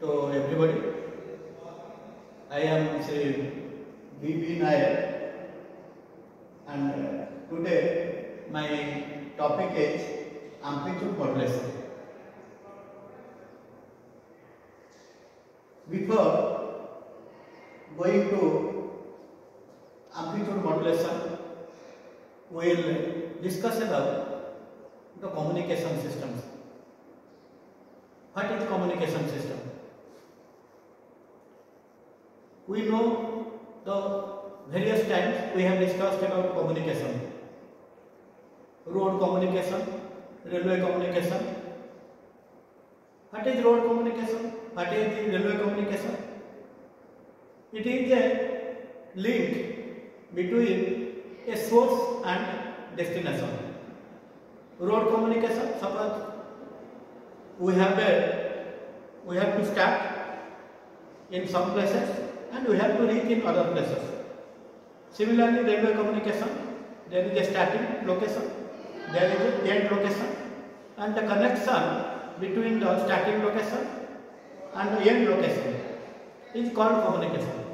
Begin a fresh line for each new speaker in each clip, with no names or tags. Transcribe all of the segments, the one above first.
to everybody. I am Sri B.B. Nair, and today my topic is amplitude modulation. Before going to amplitude modulation, we will discuss about the communication systems. What is communication system? We know the various times we have discussed about communication. Road communication, railway communication. What is road communication? What is the railway communication? It is a link between a source and destination. Road communication, suppose we have to start in some places and we have to reach in other places. Similarly, railway communication, there is a starting location, there is an end location, and the connection between the starting location and the end location is called communication.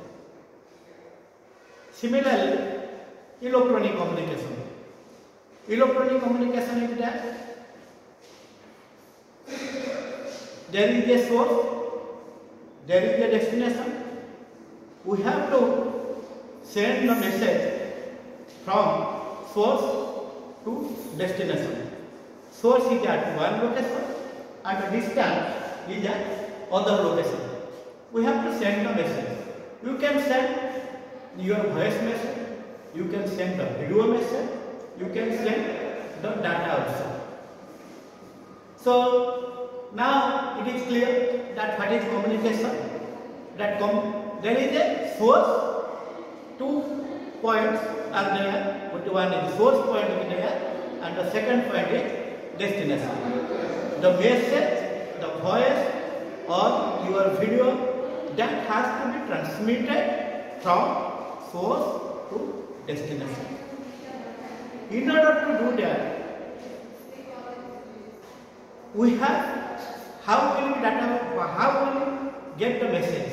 Similarly, electronic communication. Electronic communication is that there is a source, there is a destination. We have to send the message from source to destination. Source is at one location and the distance is at other location. We have to send the message. You can send your voice message, you can send the video message, you can send the data also. So now it is clear that what is communication. That there is a source, 2 points are there, but one is source point is there, and the second point is destination. The message, the voice or your video, that has to be transmitted from source to destination. In order to do that, we have how will we get the message?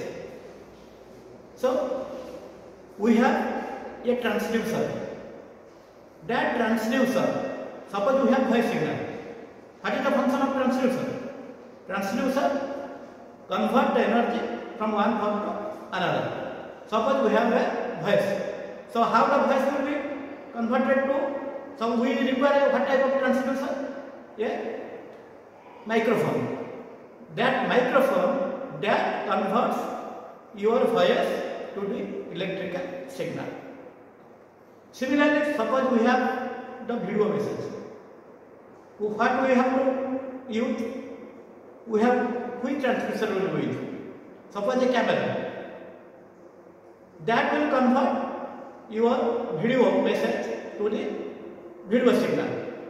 So we have a transducer. That transducer, suppose we have voice signal. What is the function of transducer? Transducer convert the energy from one form to another. Suppose we have a voice. So how the voice will be converted to? So we require what type of transducer? A microphone. That microphone that converts your voice to the electrical signal. Similarly, suppose we have the video message. What we have to use? We have which transducer will we use? Suppose a camera. That will convert your video message to the video signal.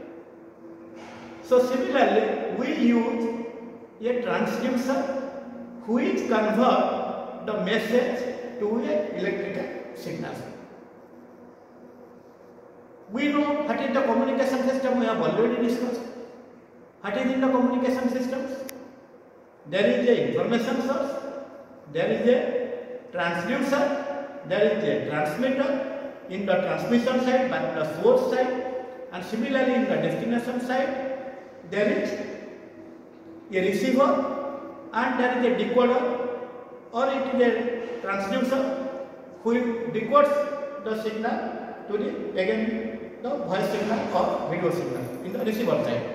So similarly, we use a transducer which convert the message to a electrical signal. We know what is the communication system, we have already discussed. What is in the communication systems? There is a information source, there is a transducer, there is a transmitter in the transmission side but the source side, and similarly in the destination side there is a receiver and there is a decoder, or it is a transducer who decodes the signal to the again the voice signal or video signal in the receiver side.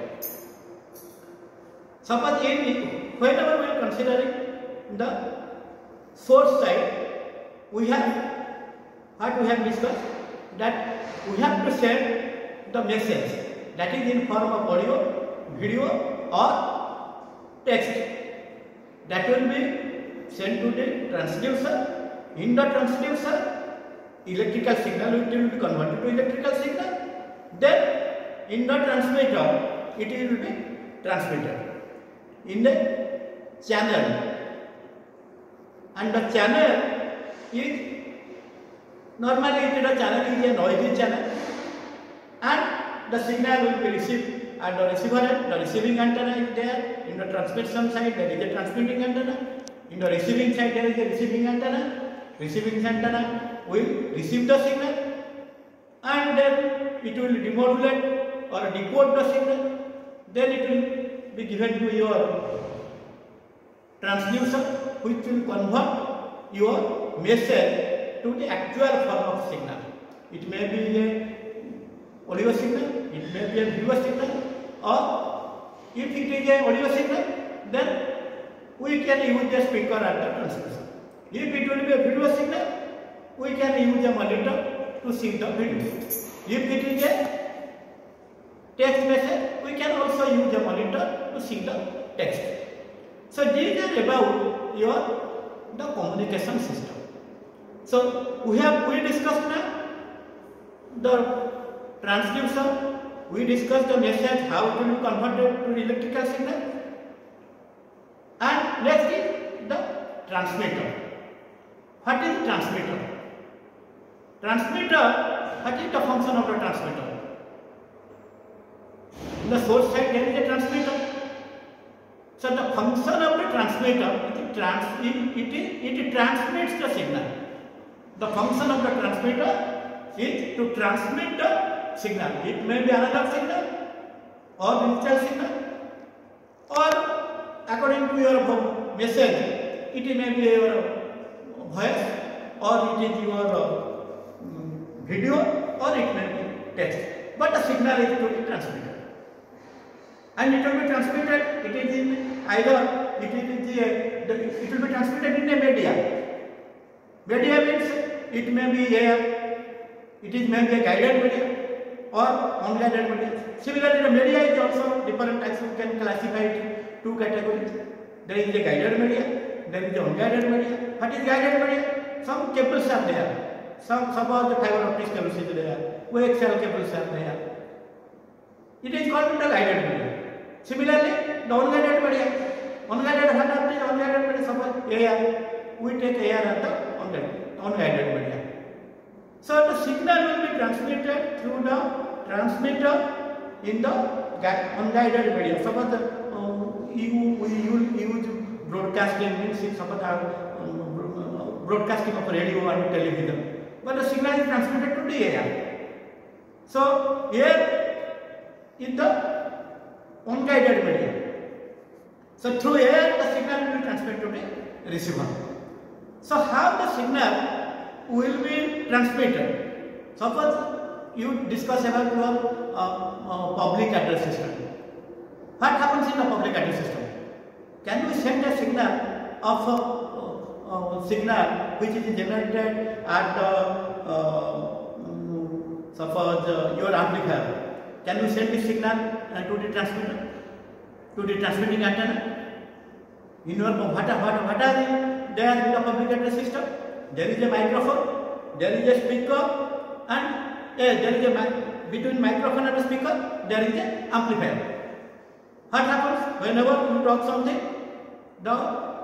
Suppose whenever we are considering the source side, we have what we have discussed, that we have to send the message, that is in form of audio, video or text, that will be sent to the transducer. In the transducer, electrical signal will be converted to electrical signal. Then in the transmitter, it will be transmitted in the channel, and the channel is normally the channel is a noisy channel, and the signal will be received at the receiver end. The receiving antenna is there. In the transmission side, there is a transmitting antenna. In the receiving side there is a receiving antenna. Receiving antenna will receive the signal and then it will demodulate or decode the signal. Then it will be given to your transducer, which will convert your message to the actual form of signal. It may be a audio signal, it may be a video signal, or if it is a audio signal, then we can use a speaker at the transmission. If it will be a video signal, we can use a monitor to see the video. If it is a text message, we can also use a monitor to see the text. So these are about the communication system. So we discussed now the transducer, we discussed the message, how it will be converted to electrical signal, and next is the transmitter. What is transmitter? Transmitter, what is the function of the transmitter? In the source side there is a transmitter. So the function of the transmitter, it transmits the signal. The function of the transmitter is to transmit the signal. It may be analog signal or digital signal, or according to your message, it may be your voice, or it is your video, or it may be text. But the signal is to be transmitted. And it will be transmitted, it is in either, it will be transmitted in a media. Media means it may be it may be a guided media or unguided media. Similarly, the media is also different types. We can classify it in two categories. There is a guided media, there is a unguided media. What is guided media? Some cables are there. Suppose the fiber optic cables is there, coaxial cables are there. It is called the guided media. Similarly, the unguided media. Unguided media, suppose air, we take air as the unguided media. So the signal will be transmitted through the transmitter in the unguided media. Suppose we use broadcasting, means suppose broadcasting of radio and television, but the signal is transmitted to the air. So air is the unguided media. So through air the signal will be transmitted to the receiver. So how the signal will be transmitted? Suppose you discuss about your public address system. What happens in the public address system? Can we send a signal of signal which is generated at suppose your amplifier? Can we send this signal to the transmitter, to the transmitting antenna? In your what are there in the public address system? There is a microphone, there is a speaker, and there is a between microphone and the speaker there is an amplifier. What happens whenever you talk something? The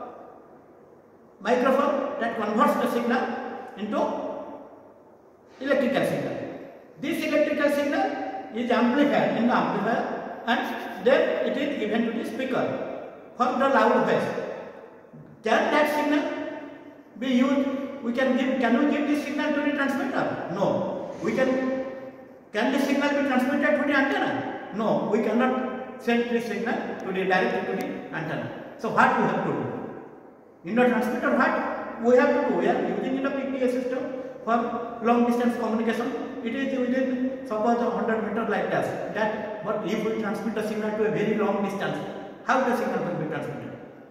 microphone that converts the signal into electrical signal. This electrical signal is amplified in the amplifier, and then it is given to the speaker for the loud voice. Can that signal be used? Can we give this signal to the transmitter? No. Can the signal be transmitted to the antenna? No. We cannot send this signal directly to the antenna. So what we have to do? In the transmitter, what we have to do? We are using in a PPA system for long distance communication. It is within suppose 100 meters like that. But if we transmit the signal to a very long distance, how the signal will be transmitted?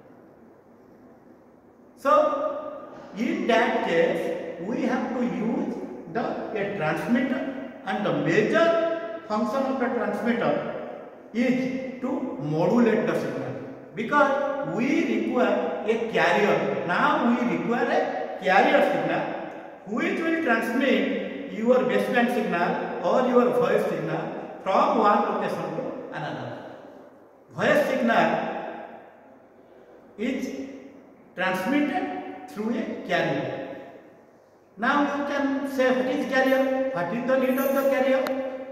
So in that case, we have to use a transmitter, and the major function of the transmitter is to modulate the signal, because we require a carrier. Now we require a carrier signal which will transmit your baseband signal or your voice signal from one location to another. Voice signal is transmitted through a carrier. Now you can say, what is carrier? What is the need of the carrier?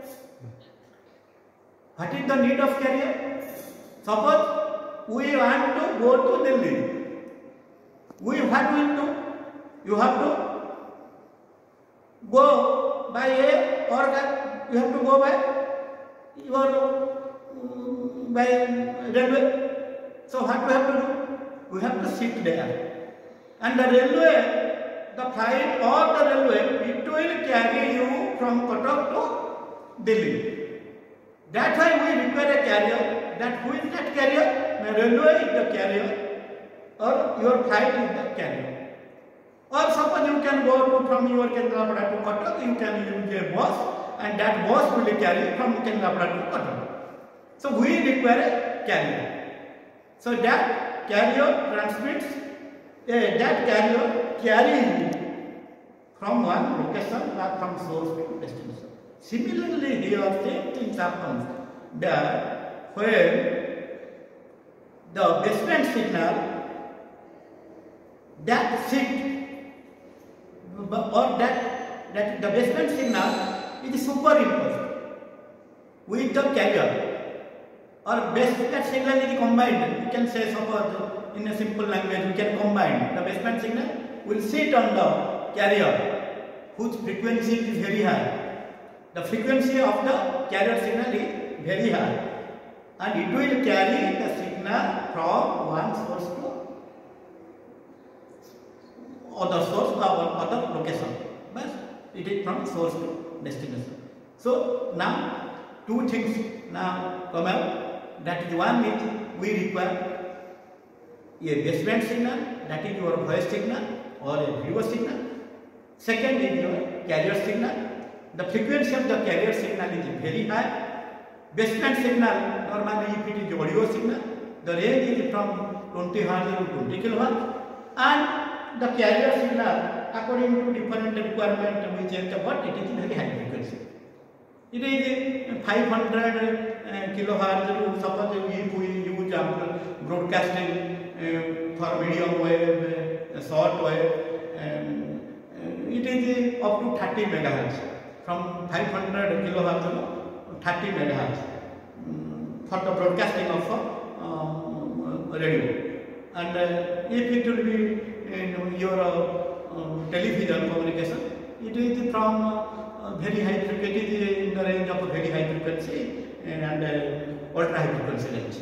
What is the need of carrier? Suppose we want to go to Delhi. what will do? You have to go by a organ. You have to go by your by railway. So what we have to do? We have to sit there, and the railway, the flight or the railway, it will carry you from Cuttack to Delhi. That's why we require a carrier. That who is that carrier? The railway is the carrier, or your flight is the carrier. Or suppose you can go from your Kendrapada to Cuttack, you can use a bus, and that bus will carry you from Kendrapada to Cuttack. So we require a carrier. So that carrier transmits, that carrier carries you from one location or from source to destination. Similarly, here same things happens that when the basement signal that shift or that the basement signal is superimposed with the carrier, or basement signal is combined. You can say, suppose in a simple language, we can combine the basement signal will sit on the carrier whose frequency is very high. The frequency of the carrier signal is very high, and it will carry the signal from one source to other source or other location. But it is from source to destination. So now two things now come out. That is, one is we require a baseband signal, that is your voice signal or a video signal. Second is your carrier signal. The frequency of the carrier signal is very high. Baseband signal, normally if it is audio signal, the range is from 20 Hz to 20 kHz, and the carrier signal, according to different requirement, we change the what, it is very high frequency. It is 500 kHz. Suppose if we use broadcasting for medium wave, short wave, it is up to 30 MHz. From 500 kHz to 30 MHz for the broadcasting of radio. And if it will be your television communication, it is from very high frequency, in the range of very high frequency and ultra high frequency range.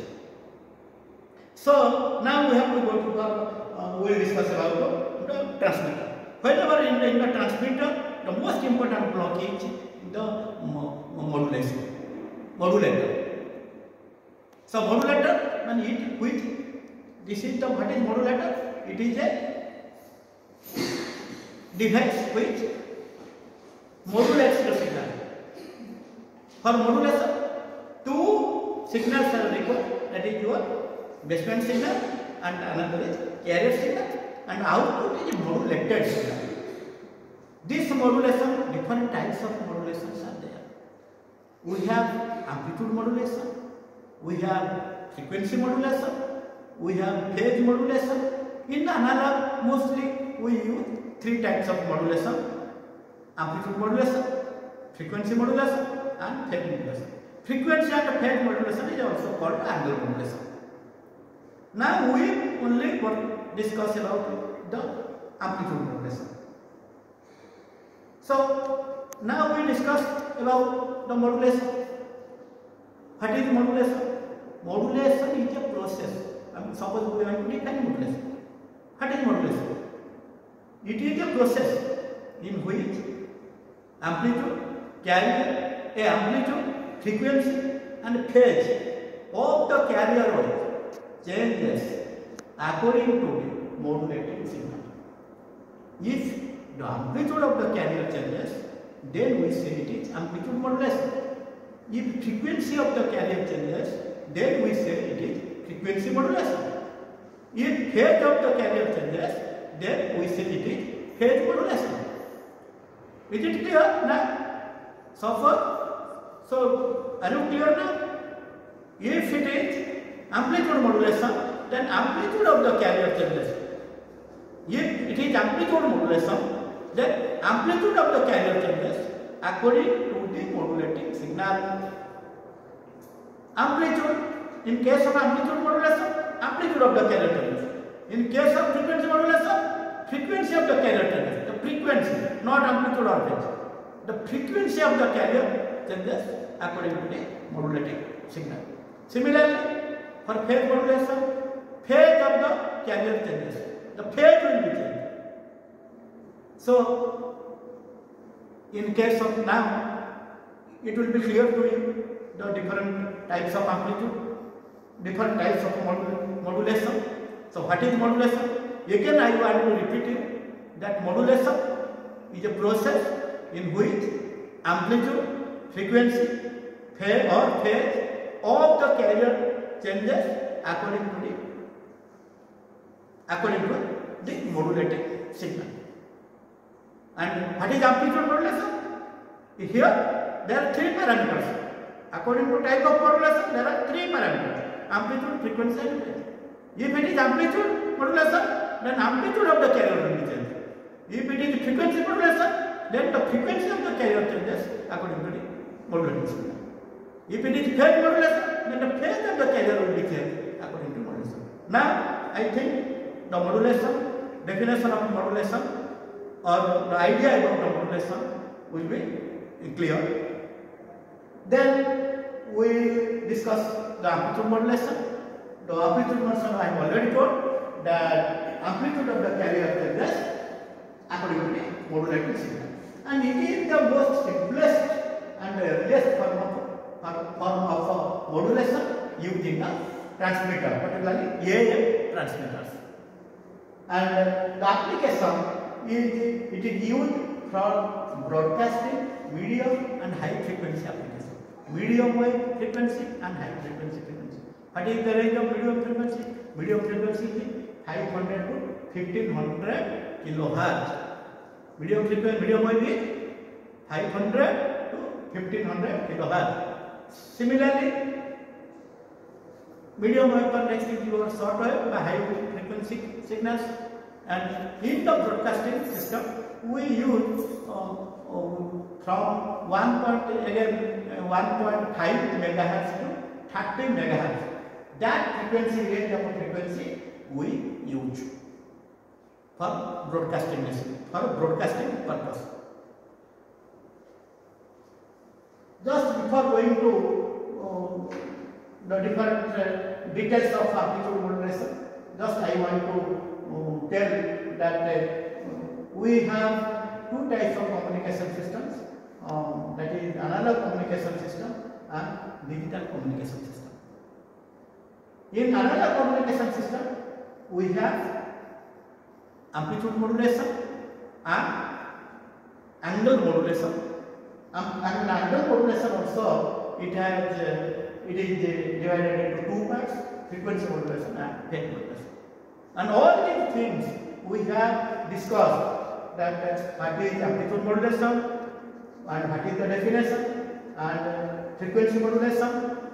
So now we have to go to the, we will discuss about the transmitter. Whenever in the transmitter, the most important block is the modulator. So modulator, and it which this is the what is modulator? It is a device which modulates the signal. For modulation, two signals are required. That is your baseband signal and another is carrier signal, and output is modulated signal. This modulation, different types of modulations are there. We have amplitude modulation, we have frequency modulation, we have phase modulation. In the analog, mostly we use three types of modulation: amplitude modulation, frequency modulation, and phase modulation. Frequency and phase modulation is also called angle modulation. Now we only discuss about the amplitude modulation. So now we discuss about the modulation. What is modulation? Modulation is a process. Suppose we want to define modulation. What is modulation? It is a process in which amplitude, carrier, amplitude, frequency and phase of the carrier wave changes according to the modulating signal. If the amplitude of the carrier changes, then we say it is amplitude modulation. If frequency of the carrier changes, then we say it is frequency modulation. If phase of the carrier changes, then we say it is phase modulation. Is it clear now? So are you clear now? If it is amplitude modulation, then amplitude of the carrier changes. If it is amplitude modulation, then amplitude of the carrier changes according to the modulating signal. Amplitude, in case of amplitude modulation, amplitude of the carrier changes. In case of frequency modulation, frequency of the carrier changes. The frequency, not amplitude or phase. The frequency of the carrier changes according to the modulating signal. Similarly, for phase modulation, phase of the carrier changes. The phase will be changed. So, in case of now, it will be clear to you the different types of amplitude, different types of modulation. So, what is modulation? Again, I want to repeat it that modulation is a process in which amplitude, frequency, phase of the carrier changes according to the modulating signal. And what is amplitude modulation? Here there are three parameters. According to type of modulation, there are three parameters: amplitude, frequency, and phase. If it is amplitude modulation, then amplitude of the carrier will be changed. If it is frequency modulation, then the frequency of the carrier changes according to the modulating signal. If it is phase modulation, then the phase of the carrier will be changed according to modulation. Now, I think the modulation, definition of modulation, or the idea about the modulation will be clear. Then we discuss the amplitude modulation. The amplitude modulation, I have already told that amplitude of the carrier changes according to the modulating signal, and it is the most simplest and earliest form of modulation using the transmitter, particularly AM transmitters. And the application is used for broadcasting medium and high frequency application. Medium wave frequency and high frequency. What is the range of medium frequency? Medium frequency is 500 to 1500 kilohertz. Medium wave is 500 to 1500 kilohertz. Similarly, medium wave context is your short wave by high frequency signals, and in the broadcasting system we use from 1.5 megahertz to 30 megahertz. That frequency range of frequency we use for broadcasting purpose. Just before going to the different details of amplitude modulation, just I want to tell that we have two types of communication systems, that is analog communication system and digital communication system. In analog communication system, we have amplitude modulation and angle modulation. And angle modulation also, it is divided into two parts: frequency modulation and phase modulation. And all these things we have discussed, that what is amplitude modulation and what is the definition, and frequency modulation,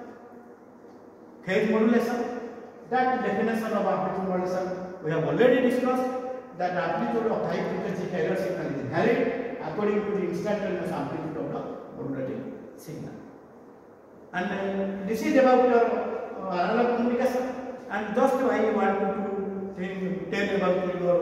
phase modulation. That definition of amplitude modulation we have already discussed, that the amplitude of high frequency carrier signal is varied according to the instantaneous amplitude of the modulating signal. And this is about analog communication. And just I want to tell about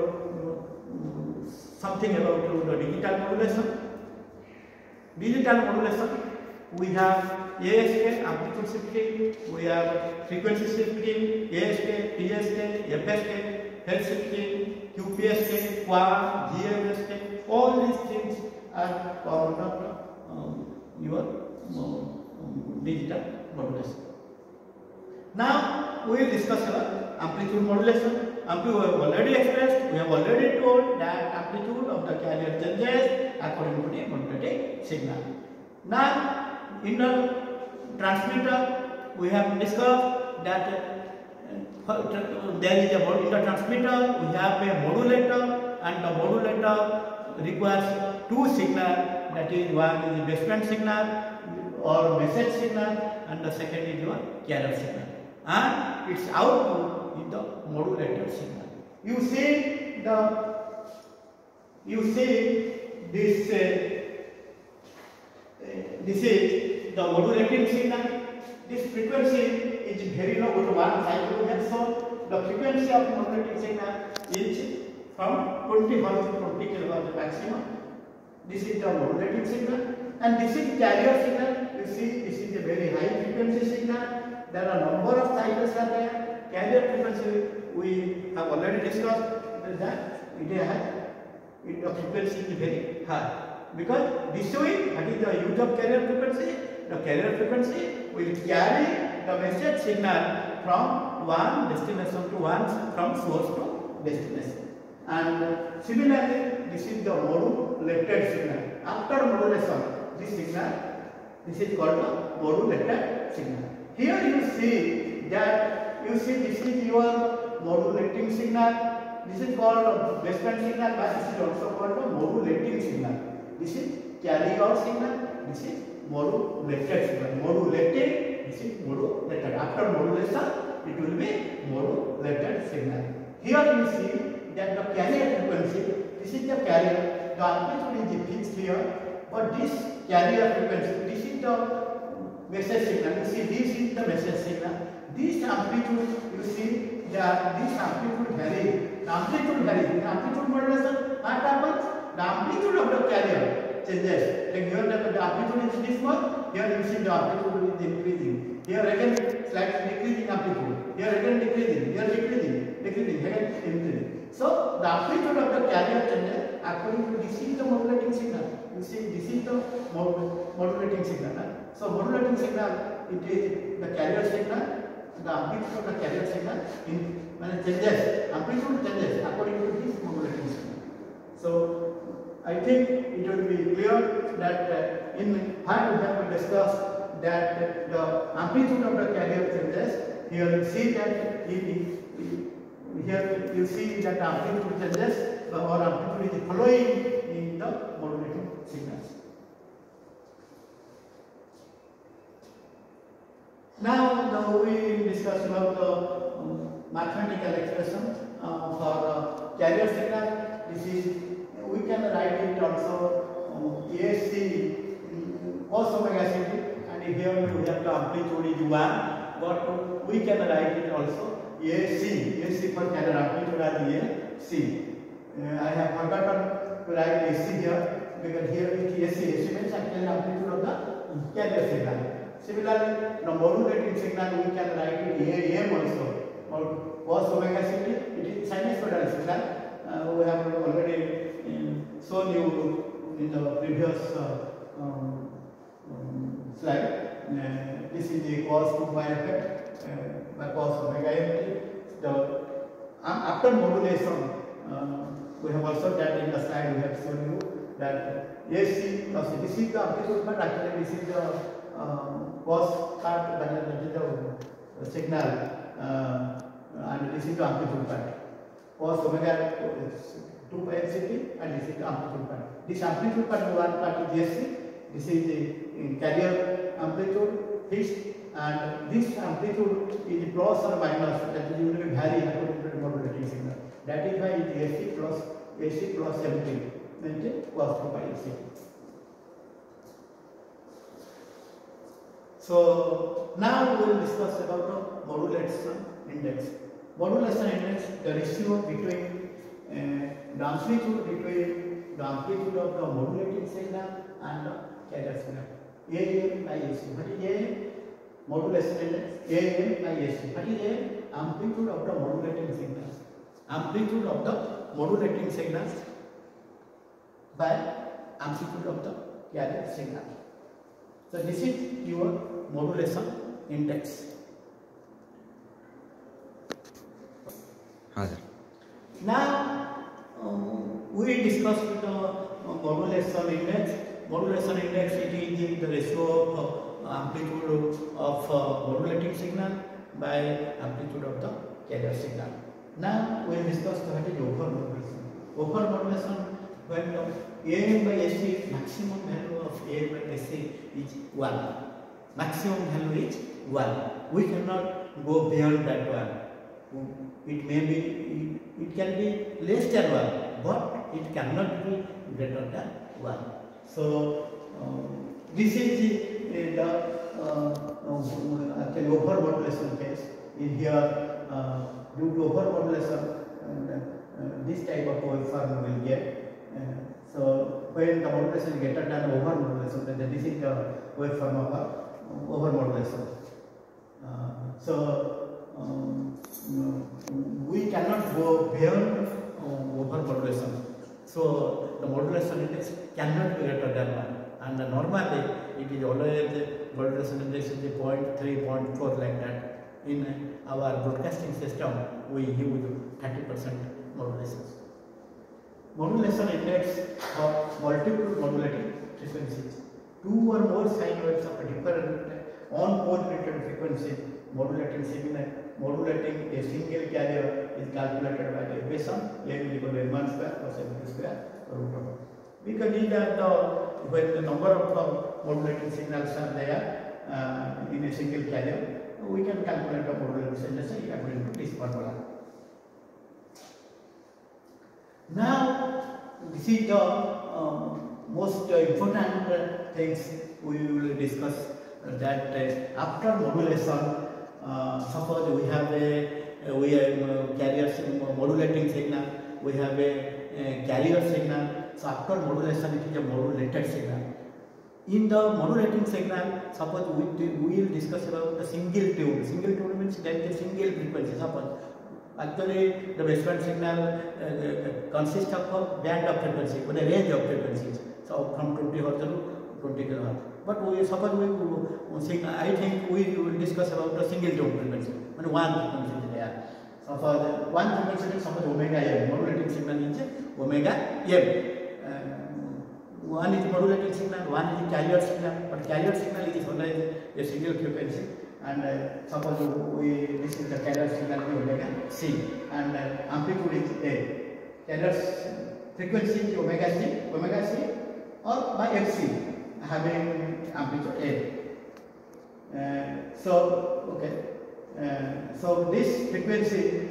something about the digital modulation. Digital modulation, we have ASK, amplitude shifting, we have frequency shifting, ASK, PSK, FSK, phase shifting, QPSK, QAM, GMSK. All these things are part of your digital modulation. Now we will discuss about amplitude modulation. We have already expressed, we have already told that amplitude of the carrier changes according to the modulating signal. Now, in the transmitter, we have discussed that there is in the transmitter we have a modulator, and the modulator requires two signals. That is, one is the baseband signal or message signal, and the second is your carrier signal, and its output is the modulated signal. You see this is the modulating signal. This frequency is very low, to 1 cycle we have shown. The frequency of modulating signal is from 20 20 Hz to 20 kHz maximum. This is the modulating signal, and this is carrier signal. You see, this is a very high frequency signal. There are number of cycles are there. Carrier frequency we have already discussed that the frequency is very high, because this way, that is the use of carrier frequency. The carrier frequency will carry the message signal from one destination to one, from source to destination. And similarly, this is the modulated signal. After modulation, this signal, this is called the modulated signal. Here you see that, this is your modulating signal. This is called baseband signal, but this is also called the modulating signal. This is carrying out signal. This is modulated signal. Modulated. This is modulated. After modulation, it will be modulated signal. Here you see that the carrier frequency. This is the carrier. The amplitude is fixed here, but this carrier frequency. This is the message signal. You see, this is the message signal. This amplitude, you see that this amplitude varies. The amplitude varies. In amplitude modulation, what happens? The amplitude of the carrier changes. Like here the amplitude is this much. Here you see the amplitude is increasing. Here again slightly decreasing amplitude. Here again decreasing. Here decreasing. Decreasing. Again increasing. So the amplitude of the carrier changes according to this is the modulating signal. You see, this is the modulating signal. So modulating signal, it is the carrier signal. The amplitude of the carrier signal when it changes, amplitude changes according to this modulating signal. So I think it will be clear that in what we have discussed, that the amplitude of the carrier changes. Here you see that here you see that amplitude changes, or amplitude is following in the modulating signals. Now we discuss about the mathematical expression for carrier signal. This is, we can write it also AC cos omega ct, and here we have the amplitude is 1, but we can write it also AC for carrier amplitude as AC. I have forgotten to write AC here, because here is AC means actually amplitude of the carrier signal. Similarly, the modulating signal we can write it AM also, or cos omega ct. It is sinusoidal signal. We have already shown you in the previous slide. This is the cos 2 pi effect by cos omega mt. After modulation, we have also that in the slide we have shown you that AC plus this is the amplitude, but actually this is the cos part, that is the signal, and this is the amplitude part. Cos omega 2 pi ct, and this is the amplitude part. This amplitude part, one part is AC. This is the carrier amplitude fixed, and this amplitude is plus or minus, that is will vary according to the modulating signal. That is why it is AC plus mt, means cos 2 pi ct. So now we will discuss about the modulation index. Modulation index, the ratio between the amplitude of the modulating signal and the carrier signal. AM by AC. What is AM? Modulation index. AM by AC. What is AM? Amplitude of the modulating signals. Amplitude of the modulating signals by amplitude of the carrier signal. So this is your modulation index. Now we discussed the modulation index. Modulation index, it is the ratio of amplitude of modulating signal by amplitude of the carrier signal. Now we will discuss what is over modulation. Over modulation, when AM by AC, maximum value of AM by AC is 1. Maximum value is 1. We cannot go beyond that one. It may be, it can be less than 1, but it cannot be greater than 1. So this is the over modulation case. In here, due to over modulation, this type of waveform we will get. So when the modulation is greater than over modulation, then this is the waveform of over modulation. We cannot go beyond over modulation. So the modulation index cannot be greater than 1, and normally it is always modulation index is 0.3, 0.4 like that. In our broadcasting system, we use 30% modulations. Modulation index of multiple modulating frequencies. 2 or more sine waves of different unmodulated frequency modulating signal modulating a single carrier is calculated by the equation m is equal to m1 square plus m2 square root over. We can see that when the number of modulating signals are there in a single carrier, we can calculate the modulating signals according to this formula. Now, this is the most important things we will discuss. That after modulation, suppose we have a carrier modulating signal, we have a carrier signal. So after modulation, it is a modulated signal. In the modulating signal, suppose we will discuss about the single tune. Single tune means that is a single frequency. Suppose actually the baseband signal consists of a band of frequency, with a range of frequencies. So from 20 Hz to 20 kHz. But suppose I think we will discuss about the single tone frequency. When one frequency is there. So for the one frequency, suppose omega m, modulating signal is omega m. One is modulating signal, one is carrier signal, but carrier signal is always a single frequency. And suppose this is the carrier signal omega c, and amplitude is a. Carrier frequency is omega c, or by fc having amplitude a. So this frequency,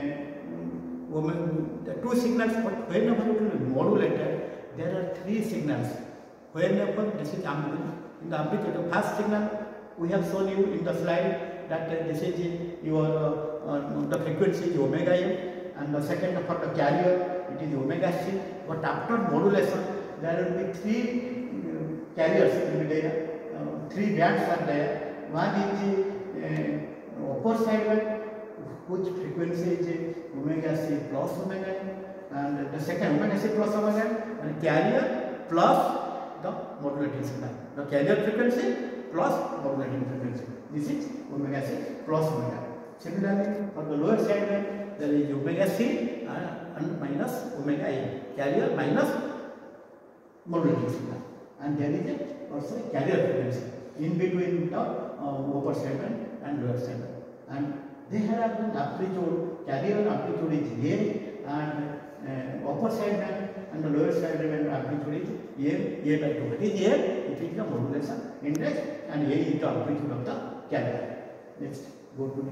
the two signals, but whenever it will be modulated, there are 3 signals. Whenever this is amplitude, in the amplitude, the first signal we have shown you in the slide that this is your the frequency is omega m, and the second for the carrier it is omega c. But after modulation, there will be 3 carriers will be there, 3 bands are there. One is upper side band, which frequency is omega c plus omega m, and the second omega c plus omega m, and carrier plus the modulating signal. The carrier frequency plus modulating frequency. This is omega c plus omega m. Similarly, for the lower side band, there is omega c and minus omega m, carrier minus modulating signal, and there is also a carrier frequency in between the upper side band and lower side band. And they have an amplitude, carrier amplitude is a, and upper side band and the lower side band amplitude is a by 2. It is a, it is the modulation index, and a is the amplitude of the carrier. Next, go to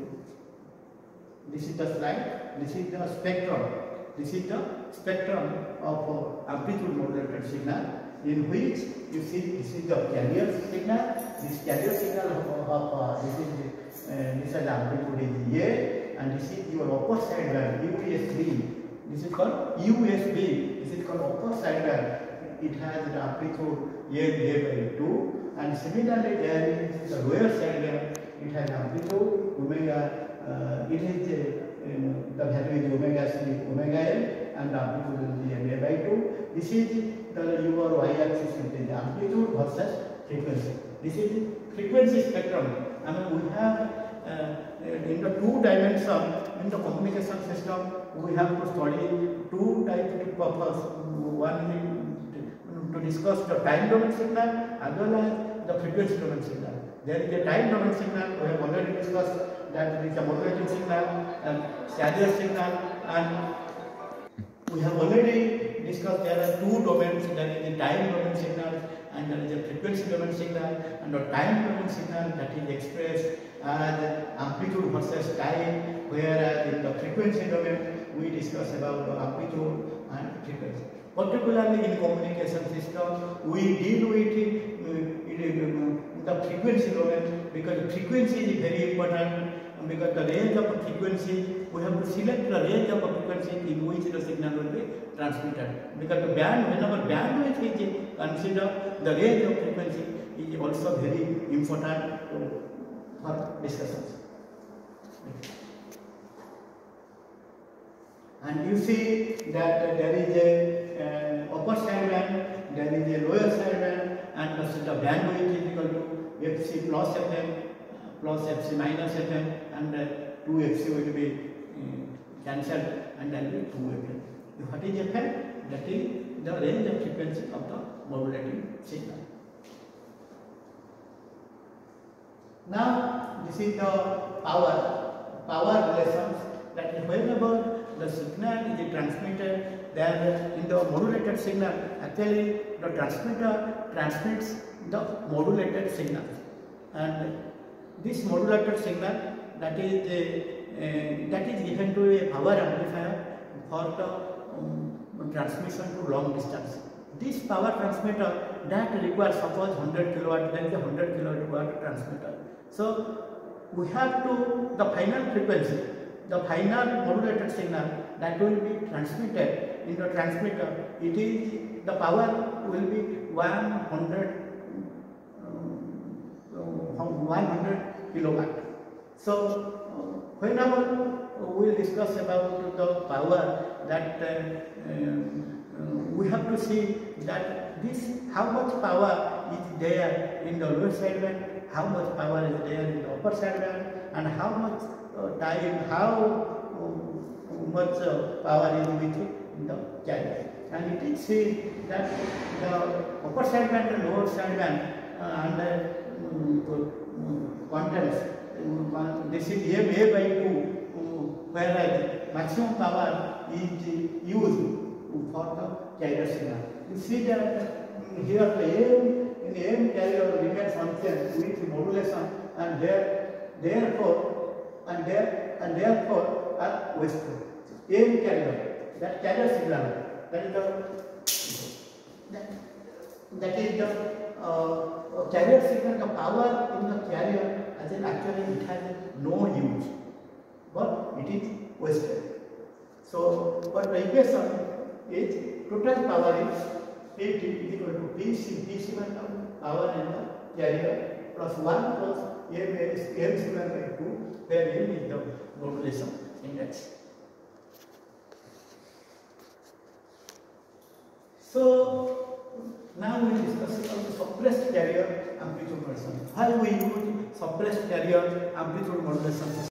this is the slide. This is the spectrum. This is the spectrum of amplitude modulated signal, in which you see this is the carrier signal. This carrier signal of this is amplitude is a, and this is your upper side band USB. This is called USB. This is called upper side band. It has the amplitude a by 2, and similarly there is the lower side band. It has amplitude omega. It is the value is omega c omega m, and the amplitude is a by 2. This is the your y-axis, it is amplitude versus frequency. This is frequency spectrum. I mean, we have in the 2 dimensions in the communication system, we have to study 2 types of purpose. One is to discuss the time domain signal as well as the frequency domain signal. There is a time domain signal. We have already discussed that there is a modulating signal and carrier signal, and we have already discussed there are 2 domains. There is a time domain signal and there is a frequency domain signal, and the time domain signal that is expressed as amplitude versus time, whereas in the frequency domain we discuss about the amplitude and frequency. Particularly in communication system, we deal with the frequency domain, because frequency is very important, because the range of frequency we have to select the range of frequency in which the signal will be transmitted. Because the band, whenever bandwidth is considered, the range of frequency is also very important for discussions. And you see that there is a upper sideband, there is a lower sideband, and the bandwidth is equal to Fc plus Fm plus Fc minus Fm, and 2 Fc will be cancelled, and then will be 2 Fm. What is Fm? That is the range of frequency of the modulating signal. Now this is the power relations, that is whenever the signal is transmitted, then in the modulated signal, actually the transmitter transmits the modulated signal, and this modulated signal that is given to a power amplifier for the transmission to long distance. This power transmitter that requires, suppose 100 kilowatt, there is a 100 kilowatt transmitter. So we have to, the final frequency, the final modulated signal that will be transmitted in the transmitter, it is, the power will be 100 kilowatt. So whenever we will discuss about the power, that we have to see that this, how much power is there in the lower sideband, how much power is there in the upper sideband, and how much how much power is within the carrier. And it is seen that the upper sideband and lower sideband and contents, this is A by 2, whereas maximum power is used for the carrier signal. You see that here the AM carrier remains constant with modulation, and therefore are wasteful. AM carrier, that carrier signal, that is the carrier signal, the power in the carrier, as in actually it has no use, but it is wasted. So what the equation is, total power is PT is equal to PC power in the carrier plus 1 plus M square by 2, where M is the modulation index. So now we will discuss about the suppressed carrier amplitude modulation. How we use suppressed carrier amplitude modulation.